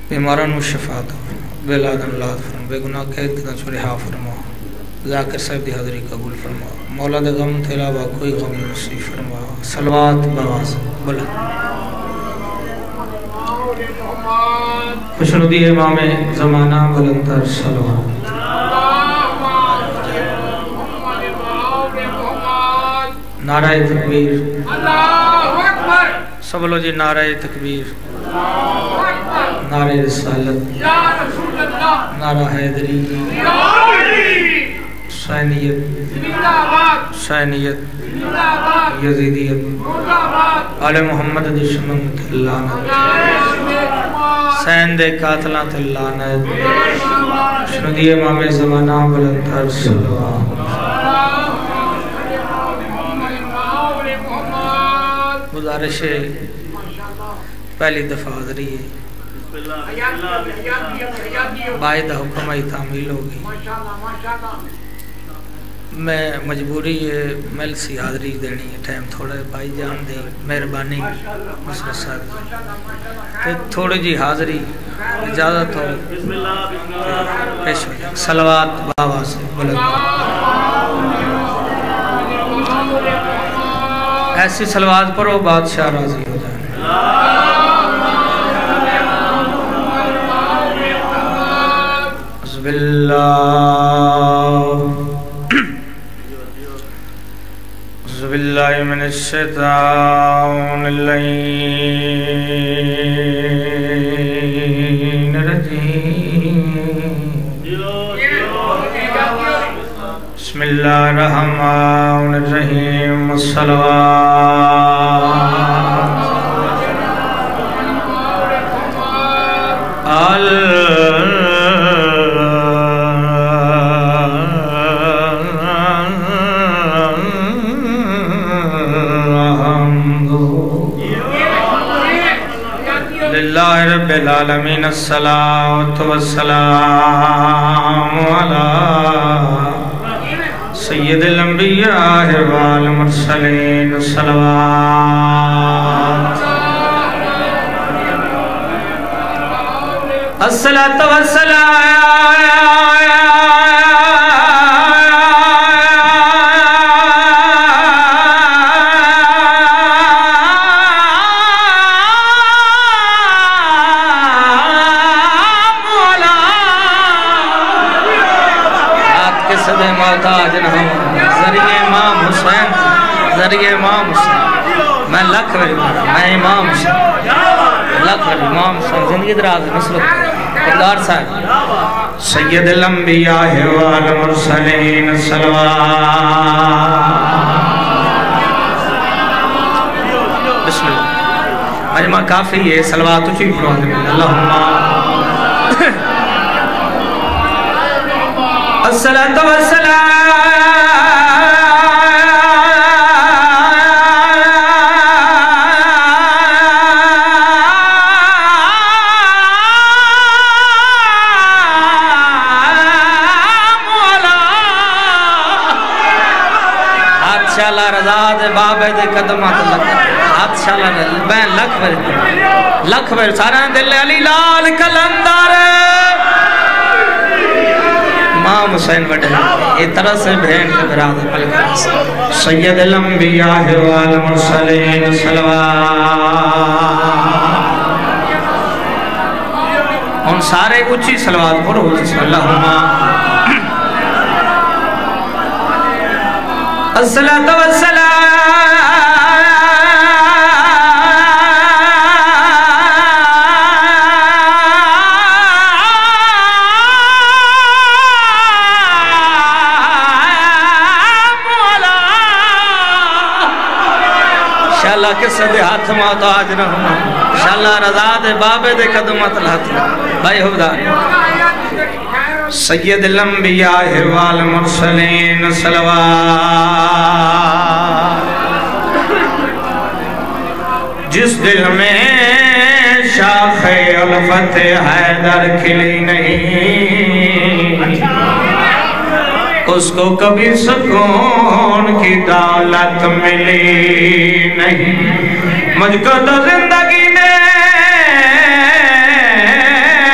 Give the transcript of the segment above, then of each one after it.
بیماران و شفا عطا فرما، بلادن لاد فرما، بے گناہ قید کا رہا فرما، ذاکر صاحب دی حاضری قبول فرما، مولا دے غم تے علاوہ کوئی غم نصیب فرما، صلوات بواز بلا خوشنودی امام زمانہ بلندر صلوات نعرہ تکبیر، سب لو جی نعرہ تکبیر، نعرہ رسالت، نعرہ حیدری، حسینیت، حسینیت، یزیدیت، آل محمد دی شمنت لعنت، حسین دے قاتلات لعنت، خوشنودی امام زمانہ بلندر صلوات گزارش پہلی دفعہ حاضری ہے، باعث حکم آئی تعمیل ہوگی، میں مجبوری ہے مل سی حاضری دینی ہے، ٹائم تھوڑا بھائی جان دی مہربانی مسئلہ صاحب تھوڑی جی حاضری اجازت ہو پیش ہو جائے، صلوات بابا سے بلند ایسی صلوات پڑھو بادشاہ راضی ہو جائے۔ بسم اللہ بسم اللہ من الشیطان اللعین الرجیم، بسم اللہ الرحمن الرحیم، الصلوات للہ رب العالمین، الصلاة والسلام علی سید الانبیاء والمرسلین، الصلوات الصلاة ذریعہ امام حسین، میں لکھ رہی ہوں، میں امام حسین، لکھ رہی ہوں، امام حسین زندگی دراز نصرت اقدار صاحب، سید الانبیاء والمرسلین، صلوات بسم اللہ مجمع کافی ہے، صلوات اچھی پڑھو اللہم الصلاة والسلام بابے دے قدمات ہاتھ شالا بین لکھ بیر سارا دل علی لال کلندر امام حسین بڑھے یہ طرح سے بہن کے برادر ملک سید الانبیاء والمرسلین، صلوات ان سارے اچھی صلوات پڑھو اللہم الصلاة والسلام انشاءاللہ کس دے ہاتھ محتاج نہ ہونا، انشاءاللہ رضا دے بابے دے قدمت لہت بھائی حبدار سید الانبیاء والمرسلین، صلوات جس دل میں شاخ الفت حیدر کھلی نہیں، اس کو کبھی سکون کی دولت ملی نہیں، مجھ کو تو زندگی میں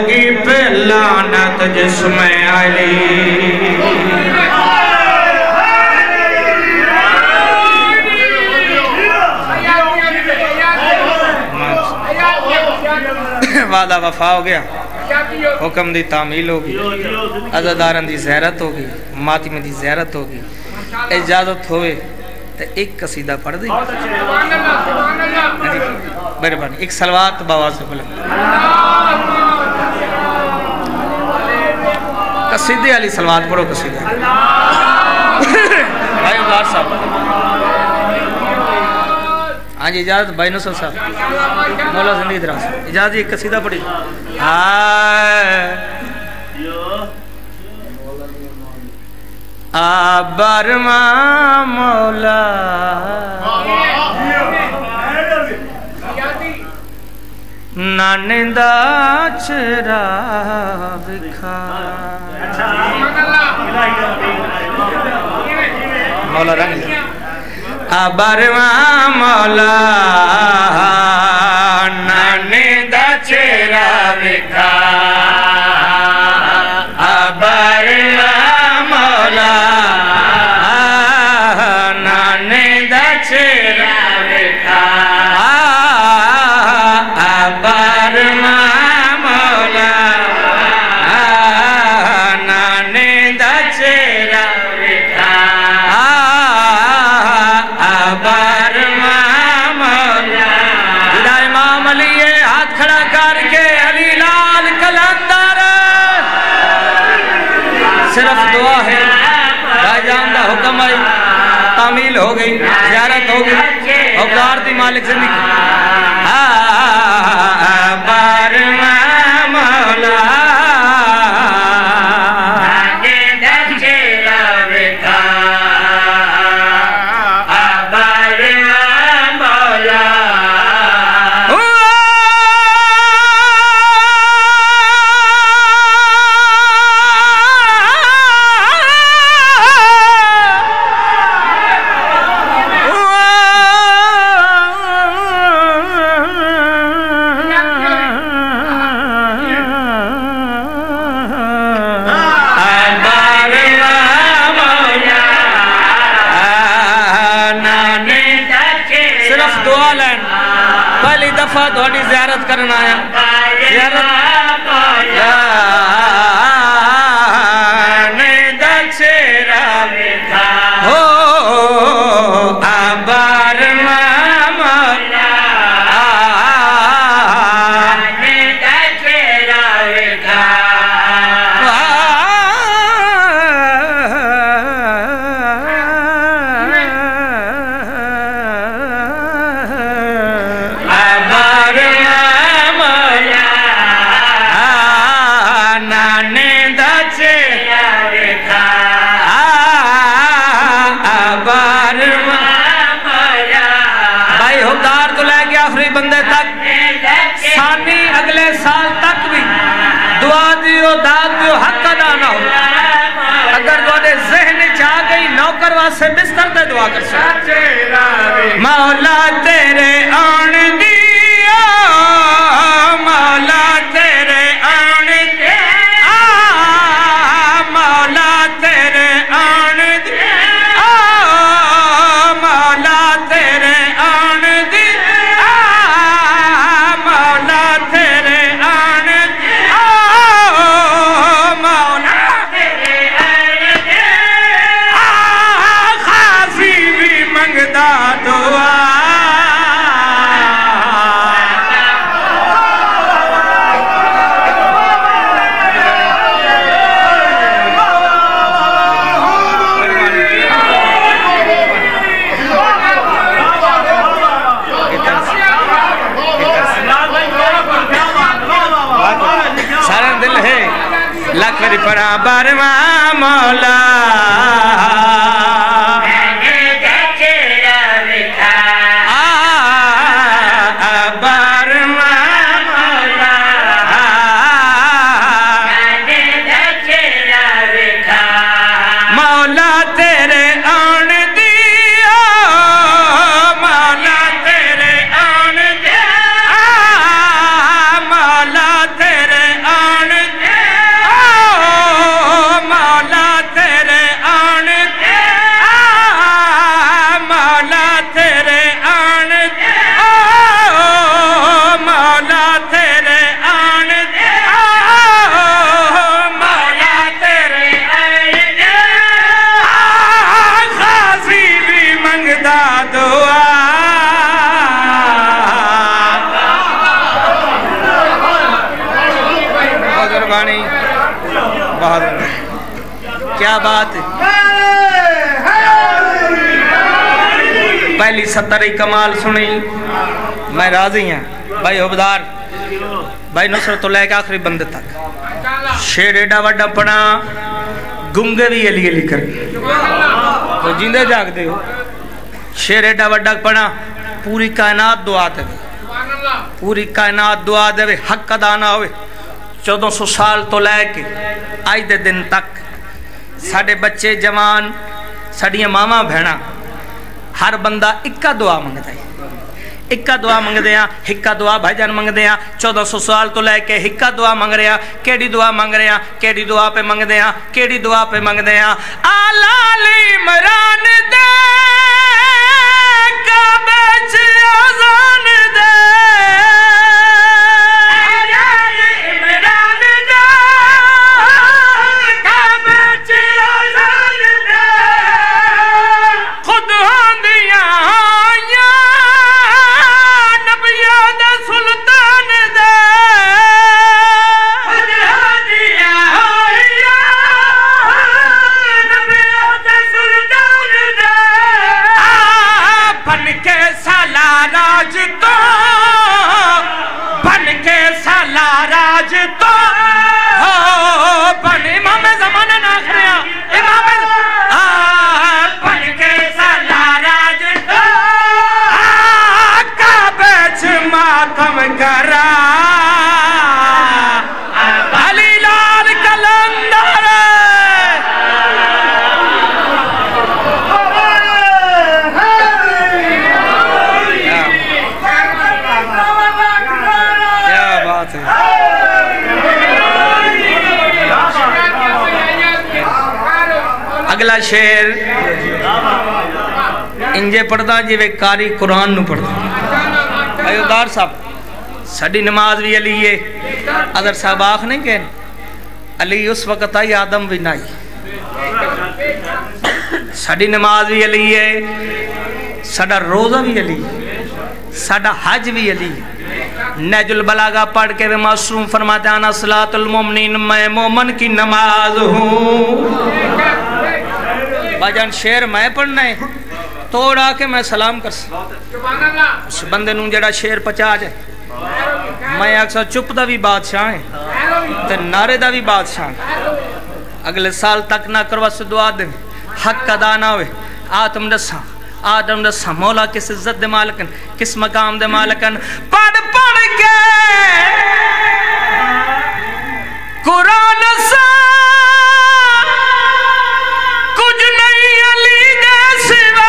لگی پہ لعنت جسم علی وعدہ وفا ہو گیا حکم دی تعمیل ہوگی عزاداران دی زیارت ہوگی ماتم دی زیارت ہوگی اجازت ہوئے تو ایک قصیدہ پڑھ دی مہربانی ایک صلوات باواز سے بلند قصیدے علی صلوات پڑھو قصیدہ بھائی عمار صاحب ہاں جی اجازت بھائی نصر صاحب مولا زندگی دراز اجازت ایک قصیدہ پڑھی برما مولا نانندہ چرا بکھا مولا رنگ برما مولا نانندہ چرا بکھا برما مولا نانندہ چرا بکھا برما مولا نانندہ چرا بکھا برما مولا امام علی ہاتھ کھڑا کر کے علی لال کلندر صرف دعا ہے بھائی جان دا حکم آئی تعمیل ہو گئی زیارت ہو گئی حقدار دی مالک زندگی برما مولا نانندہ چرا بکھا برما مولا پہلی دفعہ تھوڑی زیارت کرنا آیا زیارت نانندہ چرا بکھا ہو برما مولا نانندہ چرا بکھا بھائی حقدار تو لے گیا آخری بندے تک ثانی اگلے سال تک بھی دعا دیو داد دیو حق ادا نہ ہو اگر دوڑے ذہن چاہ گئی نوکر واسے بستر دے دعا کر سکتے مولا تیرے آن دیا مولا تیرے آن دیا مولا تیرے آن دیا لکھ میری پڑھا برما مولا نانندہ چرا بکھا برما مولا نانندہ چرا بکھا مولا تیرے آن دیا مولا تیرے آن دیا مولا تیرے آن نہیں بہت کیا بات ہے پہلی 70 کمال سنی میں راضی ہوں بھائی عبدار بھائی نصرت تو لے کے آخری بندے تک شیر ایڈا وڈا پڑا گنگے بھی علی علی کر تو جیندے جاگ دے ہو شیر ایڈا وڈا پڑا پوری کائنات دعا دے پوری کائنات دعا دے حق ادا نہ ہوئے 1400 سال تو لے کے آئی دے دن تک ساڑھے بچے جوان ساڑھیاں ماما بھینا ہر بندہ اکا دعا منگ دے اکا دعا منگ دیا ہکا دعا بھائی جان منگ دیا 1400 سال تو لے کے ہکا دعا منگ رہا کیڑی دعا منگ رہا کیڑی دعا پہ منگ دیا کیڑی دعا پہ منگ دیا آلالی مران دے کعبے چ اذان دے اگلا شیر انجے پڑھتا جی وے کاری قرآن نو پڑھتا ایو دار صاحب ساڑی نماز بھی علی ہے اگر صاحب آخ نہیں کہن علی اس وقت آئی آدم بھی نائی ساڑی نماز بھی علی ہے ساڑا روزہ بھی علی ہے ساڑا حج بھی علی ہے نیج البلاغہ پڑھ کے وہ معصوم فرماتے ہیں انا صلاۃ المومنین میں مومن کی نماز ہوں باجان شیر میں پڑھنا ہے توڑا کے میں سلام کر سکتا اس بندے نوں جڑا شیر پچا جائے میں اکثر چپ دا بھی بادشاہ ہیں تے نعرے دا بھی بادشاہ ہیں اگلے سال تک نہ کروا سے دعا دیں حق ادا نہ ہوئے آدم دسا مولا کس عزت دے مالکن کس مقام دے مالکن پڑھ پڑھ کے قرآن سا کچھ نہیں علی دے سوا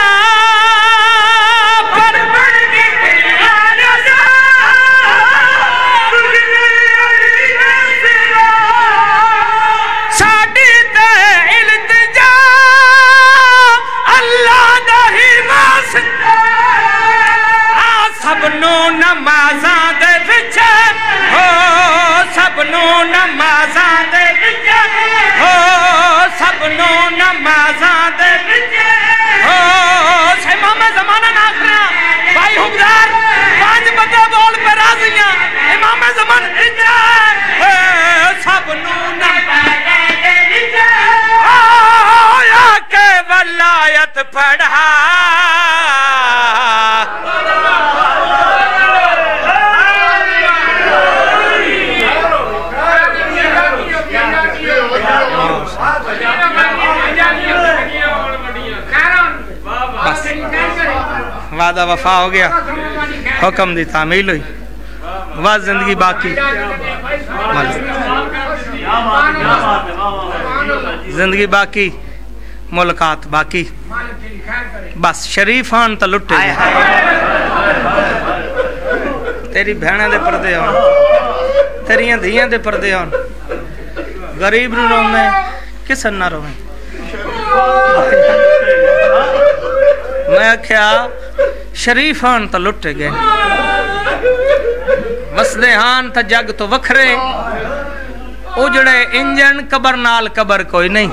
پڑھ پڑھ کے قرآن سا کچھ نہیں علی دے سوا ساڑی تے التجا اللہ دا ہی واسطہ سب نو نمازاں دے وچ ہو سب نو نمازاں دے وچ ہو سب نو نمازاں دے وچ ہو سے امام زمانہ نہ کرا بھائی حکمدار پانچ بندے بول پہ راضیاں امام زمانہ سب نو نمازاں دے وچ ہو یا کہ ولایت پڑھا وعدہ وفا ہو گیا حکم دی تعمیل ہوئی واز زندگی باقی زندگی باقی ملکات باقی بس شریفان تا لٹے تیری بہنیں دے پردے ہون تیریاں دھیاں دے پردے ہون غریب نو رونے کسن نہ رونے میں کیا شریفان تا لٹے گئے وسدے ہان تا جگ تو وکھرے اجڑے انجن قبر نال قبر کوئی نہیں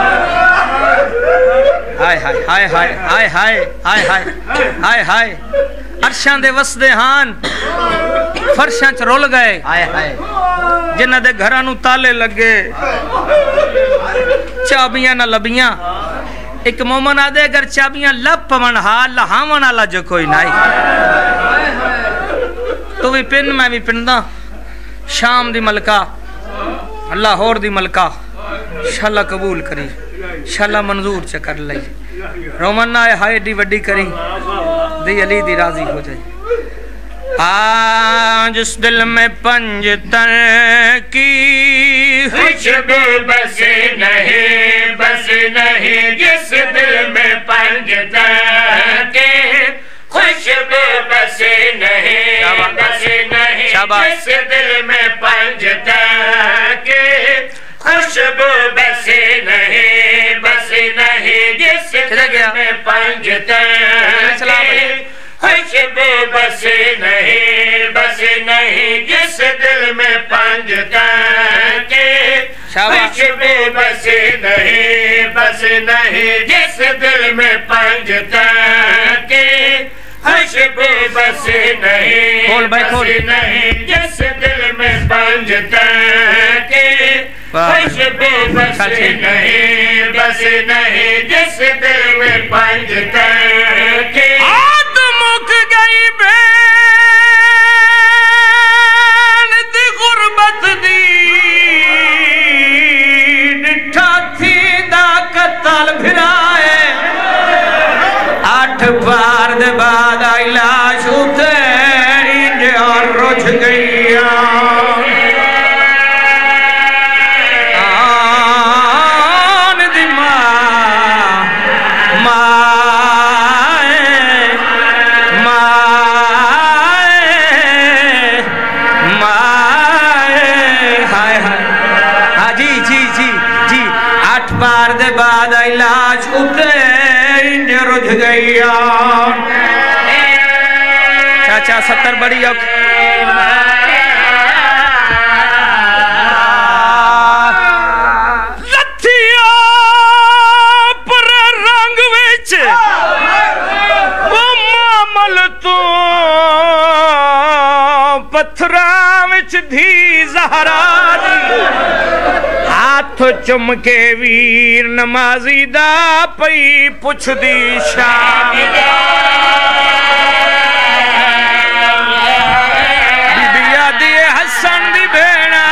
ہائے ہائے ہائے ہائے ہائے ہائے ہائے ہائے ہائے ہائے عرشاں دے وسدے ہان فرشاں چ رول گئے جنہ دے گھرانو تالے لگے چابیاں نہ لبیاں ایک مومن آدھے اگر چابیاں لب پون ہاں لہاون آلا جو کوئی نائی تو بھی پن میں بھی پندہ شام دی ملکہ لاہور دی ملکہ شاللہ قبول کری شاللہ منظور چکر لئی رومن آئے ہائے ڈی وڈی کری دی علی دی راضی ہو جائے جس دل میں پنجتن کی خوشبو بس نہیں جس دل میں پنجتن کی خوشبو بس نہیں جس دل میں پنجتن کی خوشبو بس نہیں جس دل میں پنجتن کی خوشبو بس نہیں جس دل میں پنجتن کی خوشبو بس نہیں جس دل میں پنجتن کی خوشبو بس نہیں جس دل میں پنجتن کی خوشبو بس نہیں جس دل میں پنجتن کی مک گئی بین دی غربت دی ڈٹھا تھی دا قتل بھرائے 8 بار دے بعد آئی لاش اتے انج اور رجھ گئی لاش اتے انج رجھ گئی چاچا 70 بڑی اوک لتھیا پر رنگ وچ وہ معامل تو پتھراں وچ دھی زہرا دی ہاتھ چم کے ویر نمازی دا پئی پچھ دی شام بی بیا دی حسن دی بھینا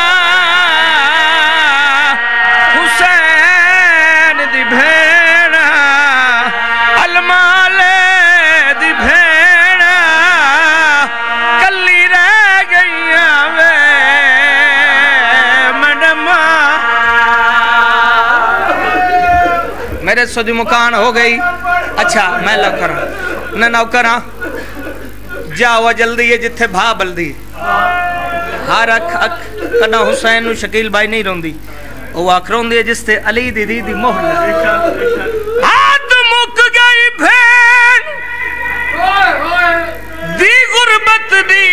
حسین دی بھینا المال دی بھینا کلی رہ گئیاں وے میرے سودی مکان ہو گئی اچھا میں لوکر نہ نوکر ہاں جاؤ جلدی ہے جتھے بھا بلدی ہر اکھ کنا حسین نو شکیل بھائی نہیں روندی وہ اکھ روندی ہے جس تے علی دی دی مہر ہاتھ مک گئی بھین دی غربت دی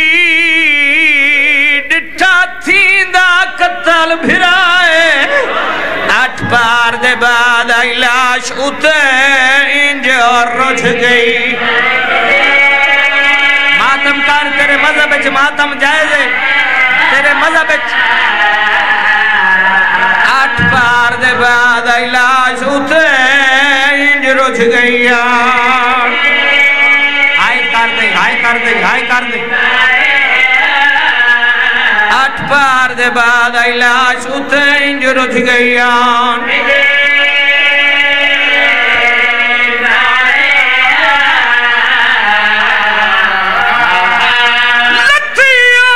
ڈٹھا تھی دا قتل بھرائے 8 بار دے بعد آئی لاش اتے انج اور رجھ گئی ماتم کار تیرے مذہب اچھ ماتم جائز ہے تیرے مذہب اچھ 8 بار دے بعد آئی لاش اتے انج رجھ گئی ہائی کر دے 8 بار دے بعد آئی لاش اتے انج رجھ گئی لتھیا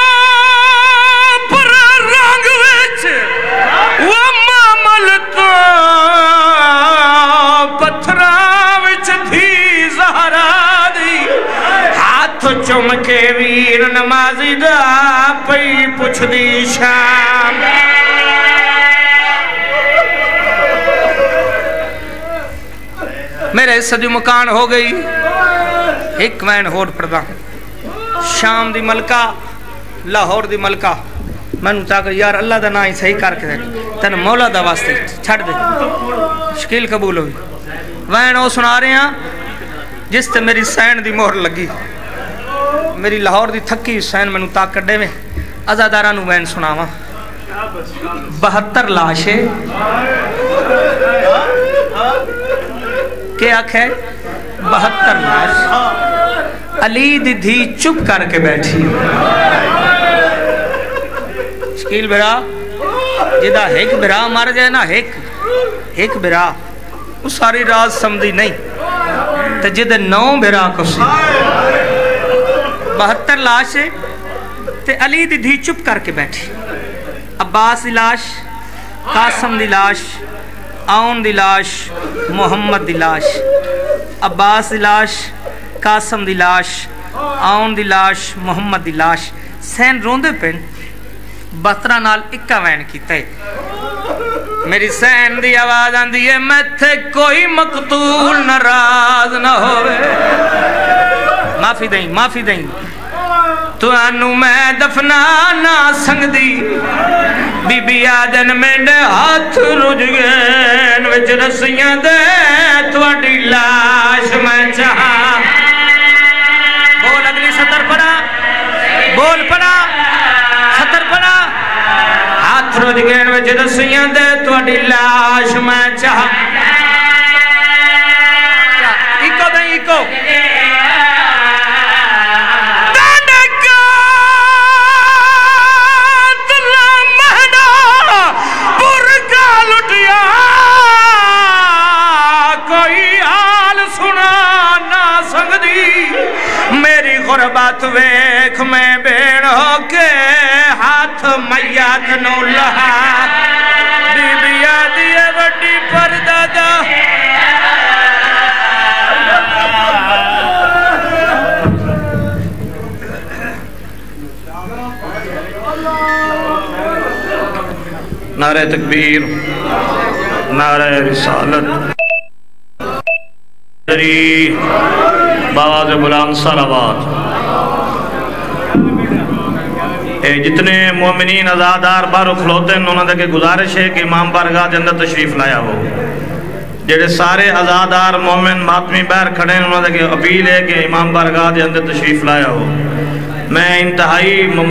پر رنگ وچ وہ معامل تو پتھراں وچ دھی زہرا دی ہاتھ چم کے ویر نمازی دا پئی پچھ دی شام میرے صدی مکان ہو گئی ایک وین ہوڑ پردہ شام دی ملکہ لاہور دی ملکہ میں نے چاہا کہ یار اللہ دا نائی صحیح کر کے دے تین مولا دا واسطے چھڑ دے شکیل قبول ہوئی وین وہ سنا رہے ہیں جس تے میری سین دی مہر لگی میری لاہور دی تھکی سین میں نے تاکر دے میں عزادارہ نو بین سناوا 72 لاشے کیا آکھے 72 لاش علی دی دھی چپ کر کے بیٹھی شکیل برا جدہ ایک برا مار جائے نا ایک برا وہ ساری راز سمدھی نہیں تو جدہ 9 برا کو سی 72 لاشے تے علی دی دھی چپ کر کے بیٹھی عباس دی لاش قاسم دی لاش آؤن دی لاش محمد دی لاش عباس دی لاش قاسم دی لاش آؤن دی لاش محمد دی لاش سین روندے پین 72 نال اکا وین کیتا ہے میری سین دی آواز آندی ہے میں تھے کوئی مقتول ناراض نہ ہوئے معافی دیں تو انو میں دفنا نہ سنگ دی بی بی آدن میں نے ہاتھ رج گئن وچ رسیاں دے تواڈی لاش میں چاہا بول اگلی سطر پڑا بول پڑا سطر پڑا ہاتھ رج گئن وچ رسیاں دے تواڈی لاش میں چاہا ایکو غربت ویکھ میں بیڑ ہو کے ہاتھ میات نو لہا بی بی آدیے وڈی پردادا نعرہ تکبیر نعرہ رسالت باواز بلند صلوات جتنے مومنین ازادار بارو کھلوتے ہیں انہوں نے کہ گزارش ہے کہ امام بارگاہ دے اندر تشریف لایا ہو جڑے سارے ازادار مومن ماتمی بیر کھڑے ہیں انہوں نے کہ اپیل ہے کہ امام بارگاہ دے اندر تشریف لایا ہو میں انتہائی